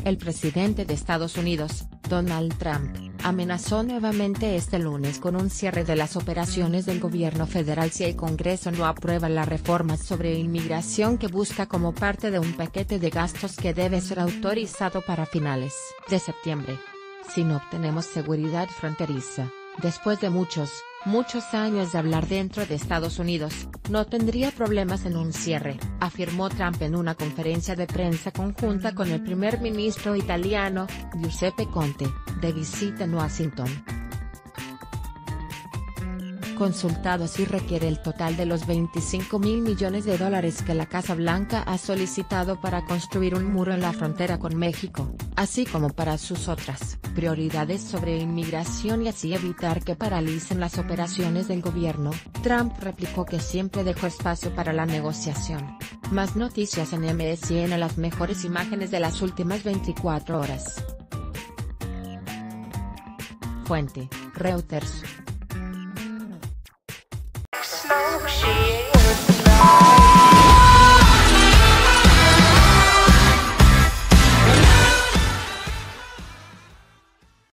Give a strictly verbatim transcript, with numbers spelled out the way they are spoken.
El presidente de Estados Unidos, Donald Trump, amenazó nuevamente este lunes con un cierre de las operaciones del gobierno federal si el Congreso no aprueba la reforma sobre inmigración que busca como parte de un paquete de gastos que debe ser autorizado para finales de septiembre. Si no obtenemos seguridad fronteriza, después de muchos, muchos años de hablar dentro de Estados Unidos, no tendría problemas en un cierre, afirmó Trump en una conferencia de prensa conjunta con el primer ministro italiano, Giuseppe Conte, de visita en Washington. Consultado si requiere el total de los veinticinco mil millones de dólares que la Casa Blanca ha solicitado para construir un muro en la frontera con México, así como para sus otras prioridades sobre inmigración y así evitar que paralicen las operaciones del gobierno, Trump replicó que siempre dejó espacio para la negociación. Más noticias en M S N. Las mejores imágenes de las últimas veinticuatro horas. Fuente: Reuters.